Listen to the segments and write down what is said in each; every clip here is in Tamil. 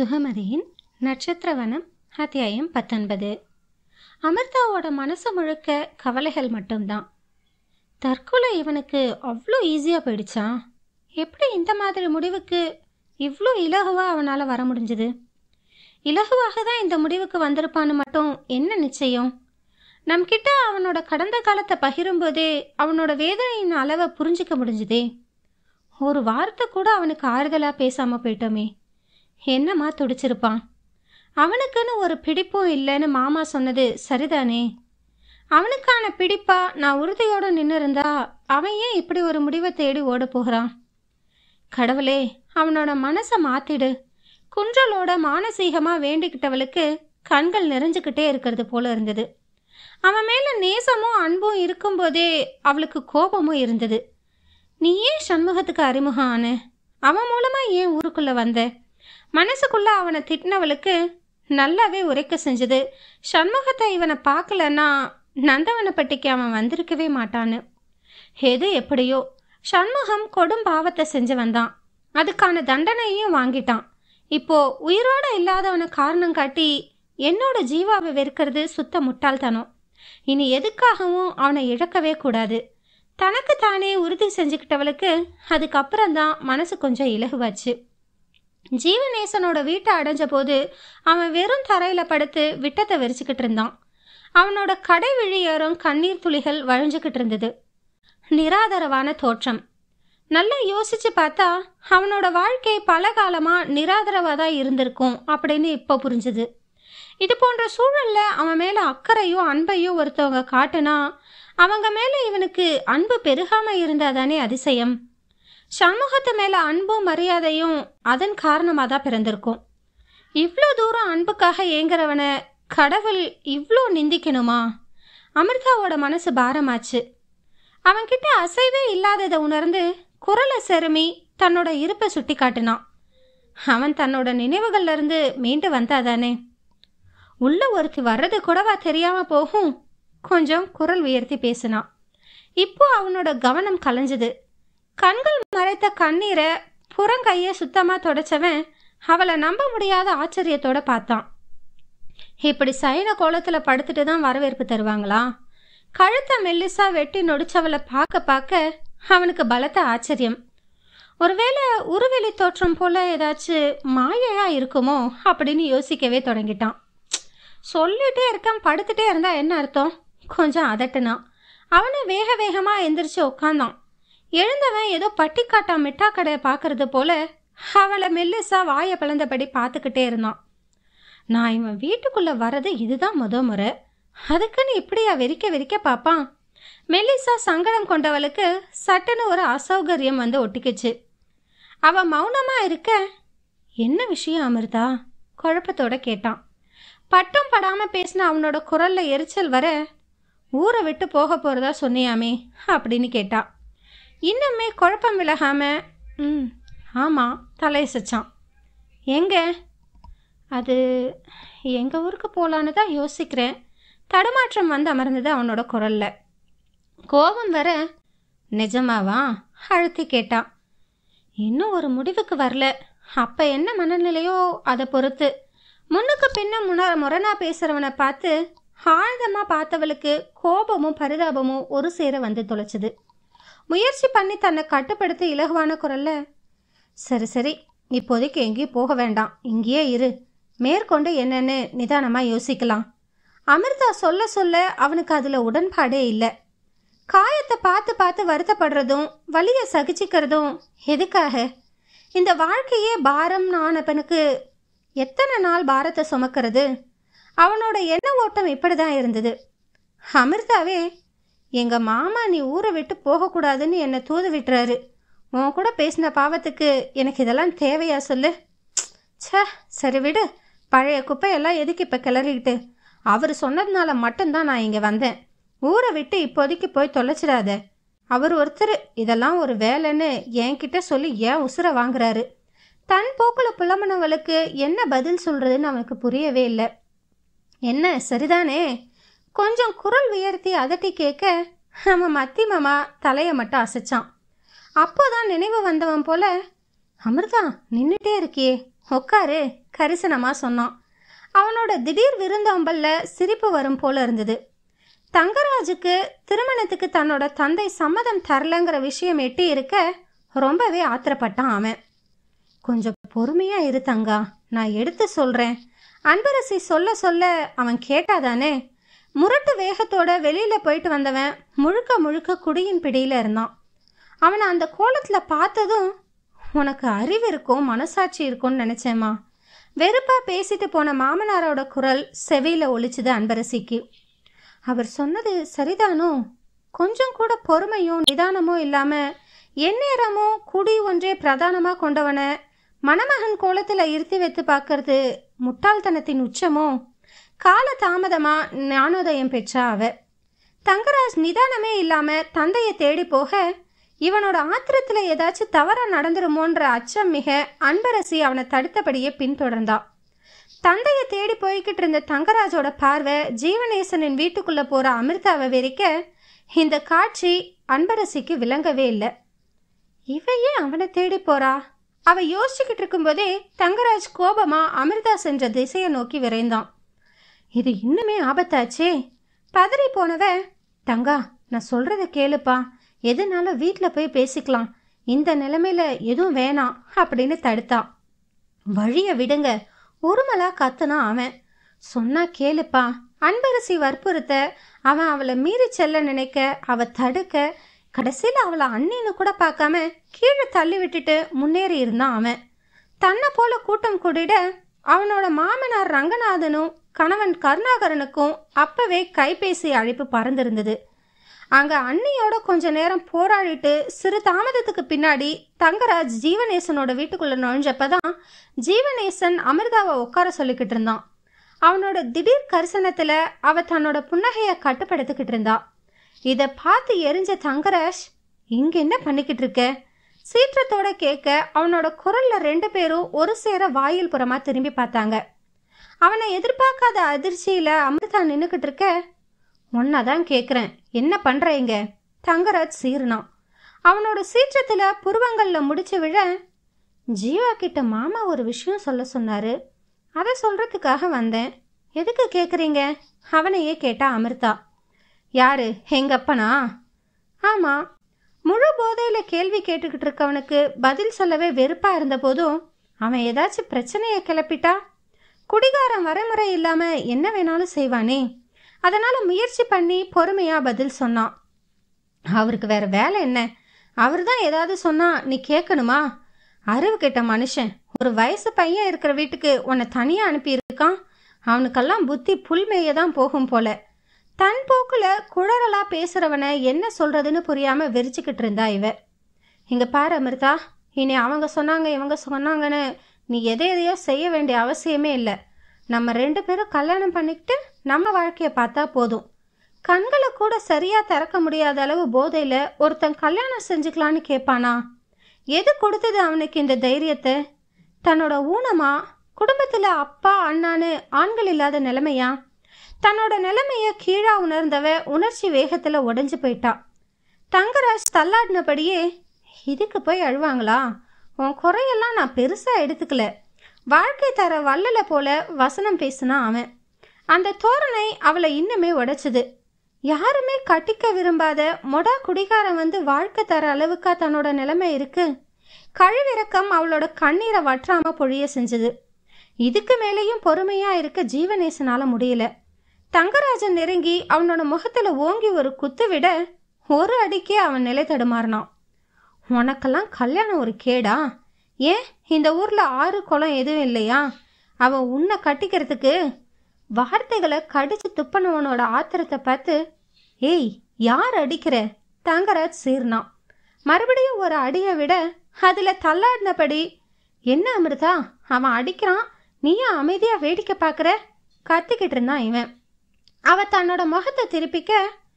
சுகமதியின் நட்சத்திர வனம் அத்தியாயம் 19. அமிர்தாவோட மனசு முழுக்க கவலைகள் மட்டும்தான். தற்கொலை இவனுக்கு அவ்வளோ ஈஸியாக போயிடுச்சா? எப்படி இந்த மாதிரி முடிவுக்கு இவ்வளோ இலகுவாக அவனால் வர முடிஞ்சுது? இலகுவாக தான் இந்த முடிவுக்கு வந்திருப்பான்னு மட்டும் என்ன நிச்சயம்? நம்மக்கிட்ட அவனோட கடந்த காலத்தை பகிரும்போதே அவனோட வேதனையின் அளவை புரிஞ்சிக்க முடிஞ்சுதே. ஒரு வார்த்தை கூட அவனுக்கு ஆறுதலாக பேசாமல் போயிட்டோமே. என்னம்மா துடிச்சிருப்பான்? அவனுக்குன்னு ஒரு பிடிப்பும் இல்லைன்னு மாமா சொன்னது சரிதானே? அவனுக்கான பிடிப்பா நான் உறுதியோடு நின்று இருந்தா அவன் ஏன் இப்படி ஒரு முடிவை தேடி ஓட போகிறான்? கடவுளே, அவனோட மனசை மாத்திடு. குன்றலோட மானசீகமாக வேண்டிக்கிட்டவளுக்கு கண்கள் நிறைஞ்சுக்கிட்டே இருக்கிறது போல இருந்தது. அவன் மேலே நேசமும் அன்பும் இருக்கும்போதே அவளுக்கு கோபமும் இருந்தது. நீ ஏன் சண்முகத்துக்கு அறிமுகம் ஆன? அவன் மூலமாக ஏன் ஊருக்குள்ளே வந்த? மனசுக்குள்ள அவனை திட்டினவளுக்கு நல்லாவே உரைக்க செஞ்சது சண்முகத்தை இவனை பார்க்கலன்னா நந்தவனப்பட்டிக்கு அவன் வந்திருக்கவே மாட்டான்னு. எது எப்படியோ சண்முகம் கொடும் பாவத்தை செஞ்சு வந்தான். அதுக்கான தண்டனையும் வாங்கிட்டான். இப்போ உயிரோட இல்லாதவனை காரணம் காட்டி என்னோட ஜீவாவை வெறுக்கிறது சுத்த முட்டாள்தனம். இனி எதுக்காகவும் அவனை இழக்கவே கூடாது. தனக்கு தானே உறுதி செஞ்சுக்கிட்டவளுக்கு அதுக்கப்புறம்தான் மனசு கொஞ்சம் இலகுவாச்சு. ஜீவநேசனோட வீட்டை அடைஞ்ச போது அவன் வெறும் தரையில் படுத்து விட்டத்தை வெறிச்சுக்கிட்டு இருந்தான். அவனோட கடை விழியோரம் கண்ணீர் துளிகள் வழிஞ்சுக்கிட்டு இருந்தது. நிராதரவான தோற்றம். நல்லா யோசிச்சு பார்த்தா அவனோட வாழ்க்கை பல காலமாக நிராதரவாக தான் இருந்திருக்கும் அப்படின்னு இப்போ புரிஞ்சுது. இது போன்ற சூழல்ல அவன் மேலே அக்கறையோ அன்பையோ ஒருத்தவங்க காட்டுனா அவங்க மேலே இவனுக்கு அன்பு பெருகாமல் இருந்தாதானே அதிசயம். சண்முகத்து மேலே அன்பும் மரியாதையும் அதன் காரணமாக தான் பிறந்திருக்கும். இவ்வளோ தூரம் அன்புக்காக ஏங்குறவனை கடவுள் இவ்வளோ நிந்திக்கணுமா? அமிர்தாவோட மனசு பாரமாச்சு. அவன்கிட்ட அசைவே இல்லாததை உணர்ந்து குரலை செருமி தன்னோட இருப்பை சுட்டி காட்டினான். அவன் தன்னோட நினைவுகள்ல இருந்து மீண்டு வந்தாதானே. உள்ள ஒருத்தி வர்றது கூடவா தெரியாம போகும்? கொஞ்சம் குரல் உயர்த்தி பேசினான். இப்போ அவனோட கவனம் கலைஞ்சது. கண்கள் மறைத்த கண்ணீரை புறங்கைய சுத்தமா தொடச்சவன் அவளை நம்ப முடியாத ஆச்சரியத்தோட பார்த்தான். இப்படி சைன கோலத்துல படுத்துட்டு தான் வரவேற்பு தருவாங்களா? கழுத்தை மெல்லிசா வெட்டி நொடிச்சவளை பார்க்க பார்க்க அவனுக்கு பலத்த ஆச்சரியம். ஒருவேளை உருவெளி தோற்றம் போல ஏதாச்சும் மாயையா இருக்குமோ அப்படின்னு யோசிக்கவே தொடங்கிட்டான். சொல்லிட்டே இருக்கான், படுத்துட்டே இருந்தா என்ன அர்த்தம்? கொஞ்சம் அதட்டுனான். அவனை வேக வேகமா எந்திரிச்சு உட்காந்தான். எழுந்தவன் ஏதோ பட்டிக்காட்டா மிட்டா கடையை பார்க்கறது போல அவளை மெல்லிசா வாயை பிளந்தபடி பார்த்துக்கிட்டே இருந்தான். நான் இவன் வீட்டுக்குள்ள வர்றது இதுதான் முறை. அதுக்குன்னு இப்படியா வெறிக்க பார்ப்பான்? மெல்லிசா சங்கடம் கொண்டவளுக்கு சட்டுன்னு ஒரு அசௌகரியம் வந்து ஒட்டிக்குச்சு. அவ மௌனமா இருக்க, என்ன விஷயம் அமிர்தா? குழப்பத்தோட கேட்டான். பட்டம் படாம பேசின அவனோட குரல்ல எரிச்சல் வர, ஊரை விட்டு போக போறதா சொன்னியாமே அப்படின்னு கேட்டா. இன்னுமே குழப்பம் விலகாம ஆமாம் தலையசைச்சான். எங்க? அது எங்கள் ஊருக்கு போகலான்னு தான் யோசிக்கிறேன். தடுமாற்றம் வந்து அமர்ந்தது அவனோட குரல்ல. கோபம் வர, நிஜமாவா அழுத்தி கேட்டான். இன்னும் ஒரு முடிவுக்கு வரல. அப்போ என்ன மனநிலையோ அதை பொறுத்து. முன்னுக்கு பின்ன முரணா பேசுகிறவனை பார்த்து ஆழ்ந்தமாக பார்த்தவளுக்கு கோபமும் பரிதாபமும் ஒரு சேர வந்து தொலைச்சுது. முயற்சி பண்ணி தன்னை கட்டுப்படுத்தி இலகுவான குரல்ல, சரி இப்போதைக்கு எங்கேயும் போக வேண்டாம், இங்கேயே இரு, மேற்கொண்டு என்னன்னு நிதானமாக யோசிக்கலாம். அமிர்தா சொல்ல சொல்ல அவனுக்கு அதில் உடன்பாடே இல்லை. காயத்தை பார்த்து பார்த்து வருத்தப்படுறதும் வலியை சகிச்சிக்கிறதும் எதுக்காக? இந்த வாழ்க்கையே பாரம் ஆனப்பனுக்கு எத்தனை நாள் பாரத்தை சுமக்கிறது? அவனோட எண்ண ஓட்டம் இப்படி தான் இருந்தது. அமிர்தாவே, எங்கள் மாமா நீ ஊரை விட்டு போகக்கூடாதுன்னு என்னை தூது விட்டுறாரு. உன் கூட பேசின பாவத்துக்கு எனக்கு இதெல்லாம் தேவையா சொல்லு? சரி விடு, பழைய குப்பையெல்லாம் எதுக்கு இப்போ கிளறிக்கிட்டு? அவர் சொன்னதுனால மட்டும்தான் நான் இங்கே வந்தேன். ஊரை விட்டு இப்போதைக்கு போய் தொலைச்சிடாத. அவர் ஒருத்தர் இதெல்லாம் ஒரு வேலைன்னு என்கிட்ட சொல்லி ஏன் உசுரை வாங்குறாரு? தன் போக்கில் புலம்புனவளுக்கு என்ன பதில் சொல்கிறதுன்னு அவனுக்கு புரியவே இல்லை. என்ன சரிதானே? கொஞ்சம் குரல் உயர்த்தி அதட்டி கேட்க அவன் மத்தி மாமா தலையை மட்டும் அசைச்சான். அப்போதான் நினைவு வந்தவன் போல, அமிர்தா நின்றுட்டே இருக்கியே உட்காரு கரிசனமாக சொன்னான். அவனோட திடீர் விருந்தோம்பல்ல சிரிப்பு வரும் போல இருந்தது. தங்கராஜுக்கு திருமணத்துக்கு தன்னோட தந்தை சம்மதம் தரலங்கிற விஷயம் எட்டி இருக்க ரொம்பவே ஆத்திரப்பட்டான் அவன். கொஞ்சம் பொறுமையா இரு தங்கா, நான் எடுத்து சொல்றேன். அன்பரசி சொல்ல சொல்ல அவன் கேட்டாதானே. முரட்டு வேகத்தோட வெளியில போயிட்டு வந்தவன் முழுக்க முழுக்க குடியின் பிடியில இருந்தான். அவனை அந்த கோலத்துல பார்த்ததும் உனக்கு அறிவு இருக்கும் மனசாட்சி இருக்கும்னு நினைச்சேம்மா. வெறுப்பா பேசிட்டு போன மாமனாரோட குரல் செவியில ஒலிச்சுது அன்பரசிக்கு. அவர் சொன்னது சரிதானோ? கொஞ்சம் கூட பொறுமையும் நிதானமும் இல்லாம எந்நேரமும் குடி ஒன்றே பிரதானமா கொண்டவனை மணமகன் கோலத்துல இருத்தி வைத்து பார்க்கறது முட்டாள்தனத்தின் உச்சமோ? கால தாமதமா ஞானோதயம் பெற்றா அவ. தங்கராஜ் நிதானமே இல்லாம தந்தையை தேடி போக இவனோட ஆத்திரத்துல ஏதாச்சும் தவறா நடந்துருமோன்ற அச்சம் மிக அன்பரசி அவனை தடுத்தபடியே பின்தொடர்ந்தா. தந்தையை தேடி போய்கிட்டு இருந்த தங்கராஜோட பார்வை ஜீவனேசனின் வீட்டுக்குள்ள போற அமிர்தாவை வெறிக்க இந்த காட்சி அன்பரசிக்கு விளங்கவே இல்லை. இவையே அவனை தேடி போறா? அவ யோசிச்சுக்கிட்டு இருக்கும்போதே தங்கராஜ் கோபமா அமிர்தா சென்ற திசையை நோக்கி விரைந்தான். இது இன்னுமே ஆபத்தாச்சே. பதறி போனவ, தங்கா நான் சொல்றத கேளுப்பா, எதுனாலும் வீட்டில் போய் பேசிக்கலாம், இந்த நிலைமையில எதுவும் வேணாம் அப்படின்னு தடுத்தா. வழிய விடுங்க உருமலா கத்துனா அவன். சொன்னா கேளுப்பா. அன்பரசி வற்புறுத்த அவன் அவளை மீறி செல்ல நினைக்க, அவ தடுக்க, கடைசியில் அவளை அண்ணின்னு கூட பார்க்காம கீழே தள்ளி விட்டுட்டு முன்னேறி இருந்தான் அவன். தன்னை போல கூட்டம் கூடிட அவனோட மாமனார் ரங்கநாதனும் கணவன் கருணாகரனுக்கும் அப்பவே கைபேசி அழைப்பு பறந்திருந்தது. அங்க அண்ணியோட கொஞ்ச நேரம் போராடிட்டு சிறு தாமதத்துக்கு பின்னாடி தங்கராஜ் ஜீவனேசனோட வீட்டுக்குள்ள நுழைஞ்சப்பதான் ஜீவனேசன் அமிர்தாவை உட்கார சொல்லிக்கிட்டு இருந்தான். அவனோட திடீர் கரிசனத்துல அவ தன்னோட புன்னகைய கட்டுப்படுத்திக்கிட்டு இருந்தா. இத பார்த்து எரிஞ்ச தங்கராஜ், இங்க என்ன பண்ணிக்கிட்டு இருக்க? சீற்றத்தோட கேட்க அவனோட குரல்ல 2 பேரும் ஒரு சேர வாயில் புறமா திரும்பி பார்த்தாங்க. அவனை எதிர்பார்க்காத அதிர்ச்சியில அமிர்தா நின்னுக்கிட்டு இருக்க, ஒன்னாதான் கேக்குறேன், என்ன பண்றீங்க? தங்கராஜ் சீர்னான். அவனோட சீற்றத்துல புருவங்கள்ல முடிச்சு விழ, ஜீவா கிட்ட மாமா ஒரு விஷயம் சொல்ல சொன்னாரு, அதை சொல்றதுக்காக வந்தேன். எதுக்கு கேக்குறீங்க? அவனையே கேட்டா அமிர்தா. யாரு, எங்க அப்பனா? ஆமா. முழு போதையில கேள்வி கேட்டுக்கிட்டு இருக்கவனுக்கு பதில் சொல்லவே வெறுப்பா இருந்த போதும் அவன் ஏதாச்சும் பிரச்சனையை கிளப்பிட்டா குடிகாரம் வரைமுறை இல்லாம என்ன வேணாலும் செய்வானே. அதனால முயற்சி பண்ணி பொறுமையா பதில் சொன்னான். அவருக்கு வேற வேலை என்ன? அவர் தான் ஏதாவது சொன்னா நீ கேட்கணுமா? அறிவு கெட்ட மனுஷன். ஒரு வயசு பையன் இருக்கிற வீட்டுக்கு உன்னை தனியா அனுப்பி இருக்கான். அவனுக்கெல்லாம் புத்தி புல்மேய தான் போகும் போல. தன் போக்குல குழறலா பேசுறவனை என்ன சொல்றதுன்னு புரியாம வெறிச்சுக்கிட்டு இருந்தா இவ. இங்க பாரு அமிர்தா, இனி அவங்க சொன்னாங்க இவங்க சொன்னாங்கன்னு நீ எதையோ செய்ய வேண்டிய அவசியமே இல்லை. நம்ம 2 பேரும் கல்யாணம் பண்ணிக்கிட்டு நம்ம வாழ்க்கைய பார்த்தா போதும். கண்களை கூட சரியா திறக்க முடியாத அளவு போதையில ஒருத்தன் கல்யாணம் செஞ்சுக்கலான்னு கேட்பானா? எது கொடுத்தது அவனுக்கு இந்த தைரியத்தை? தன்னோட ஊனமா? குடும்பத்துல அப்பா அண்ணான்னு ஆண்கள் இல்லாத நிலைமையா? தன்னோட நிலைமைய கீழா உணர்ந்தவ உணர்ச்சி வேகத்துல உடைஞ்சு போயிட்டா. தங்கராஜ் தள்ளாடினபடியே, இதுக்கு போய் அழுவாங்களா? உன் குறையெல்லாம் நான் பெருசா எடுத்துக்கல. வாழ்க்கை தர வல்லல போல வசனம் பேசினா அவன். அந்த தோரணை அவளை இன்னுமே உடைச்சுது. யாருமே கட்டிக்க விரும்பாத மொடா குடிகாரம் வந்து வாழ்க்கை தர அளவுக்கா தன்னோட நிலைமை இருக்கு? கழிவிறக்கம் அவளோட கண்ணீரை வற்றாம பொழிய செஞ்சது. இதுக்கு மேலேயும் பொறுமையா இருக்க ஜீவனேசனால முடியல. தங்கராஜன் நெருங்கி அவனோட முகத்துல ஓங்கி ஒரு குத்து விட ஒரு அடிக்கே அவன் நிலை தடுமாறினான். உனக்கெல்லாம் கல்யாணம் ஒரு கேடா? ஏன் இந்த ஊர்ல 6 குளம் எதுவும் இல்லையா? அவன் உன்னை கட்டிக்கிறதுக்கு? வார்த்தைகளை கடிச்சு துப்பனவனோட ஆத்திரத்தை பார்த்து, ஏய் யார் அடிக்கிற? தங்கராஜ் சீர்னான். மறுபடியும் ஒரு அடியை விட அதுல தள்ளாடினபடி, என்ன அமிர்தா அவன் அடிக்கிறான், நீயா அமைதியா வேடிக்கை பார்க்குற? கத்திக்கிட்டு இருந்தான் இவன். அவ தன்னோட முகத்தை திருப்பிக்க,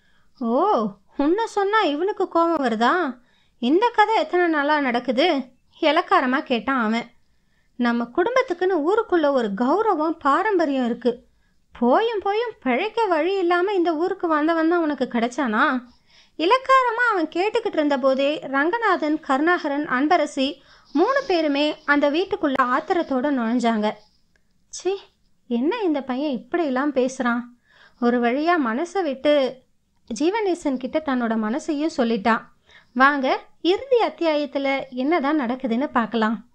ஓ உன்னை சொன்னா இவனுக்கு கோபம் வருதா? இந்த கதை எத்தனை நாளா நடக்குது? இலக்காரமா கேட்டான் அவன். நம்ம குடும்பத்துக்குன்னு ஊருக்குள்ள ஒரு கௌரவம் பாரம்பரியம் இருக்கு. போயும் பிழைக்க வழி இல்லாம இந்த ஊருக்கு வந்தவன் தான் உனக்கு கிடைச்சானா? இலக்காரமா அவன் கேட்டுக்கிட்டு இருந்த போதே ரங்கநாதன், கருணாகரன், அன்பரசி 3 பேருமே அந்த வீட்டுக்குள்ள ஆத்திரத்தோட நுழைஞ்சாங்க. சி, என்ன இந்த பையன் இப்படியெல்லாம் பேசுகிறான்? ஒரு வழியாக மனசை விட்டு ஜீவநேசன் கிட்ட தன்னோட மனசையும் சொல்லிட்டான். வாங்க, இறுதி அத்தியாயத்தில் என்னதான் நடக்குதுன்னு பார்க்கலாம்.